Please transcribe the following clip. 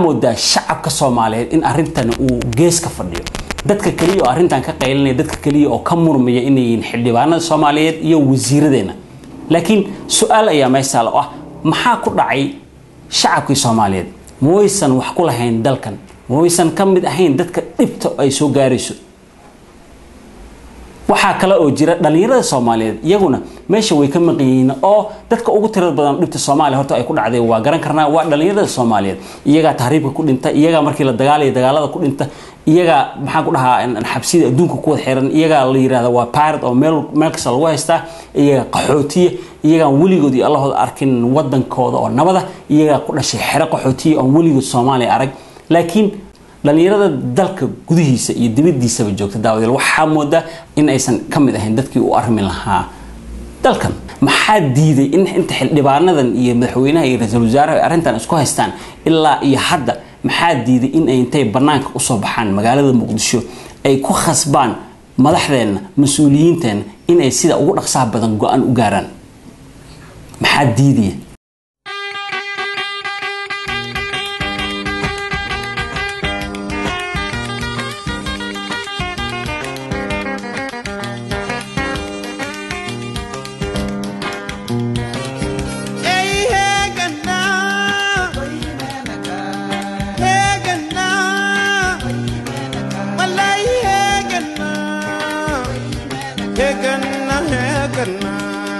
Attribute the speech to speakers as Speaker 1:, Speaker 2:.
Speaker 1: moodaa shacabka Soomaaliyeed in arrintan uu gees ka fadhiyo dadka kaliya oo arrintan ka qaylinay dadka kaliya oo ka murmaya inay xildhibaanada Soomaaliyeed iyo wasiiradeena laakiin su'aal ayaa meesha ah maxaa ku dhacay shacabka Soomaaliyeed mooysan wax ku lahayn dalkan mooysan ka mid ahayn dadka dhibta ay soo gaarayso waxa kale oo jira dhalinyarada Soomaaliyeed iyaguna meesha way ka maqayeen oo dadka ugu tirada badan dhibta Soomaaliya horta ay ku dhacday waa garan karnaa waa dhalinyarada Soomaaliyeed iyaga tahriibka ku dhinta iyaga markii la dagaalada ku dhinta iyaga maxaa ku dhahaa in xabsida adduunka ku wada xiran iyaga la yiraahdo waa pirate oo meel kasta lagu haystaa iyaga qaxootiye iyaga waligood iyo Allahooda arkin wadankooda oo nabada iyaga ku dhashay xero qaxootiye oo waligood Soomaaliya arag laakiin dhalinyarada dalka gudihiisa iyo dibadiisa joogta daawadeel waxa moodaa in aysan ka mid ahayn dadkii u armi lahaa dalkan maxaa diiday in inta xildhibaanadan iyo madaxweynaha iyo ra'iisul wasaaraha arrintan isku haystaan ilaa iyo hadda maxaa diiday in ay intay banaanka u soo baxaan magaalada Muqdisho ay ku khasbaan madaxdeena mas'uuliyiinteena in ay sida ugu dhaqsaha badan go'aan u gaaraan maxaa diiday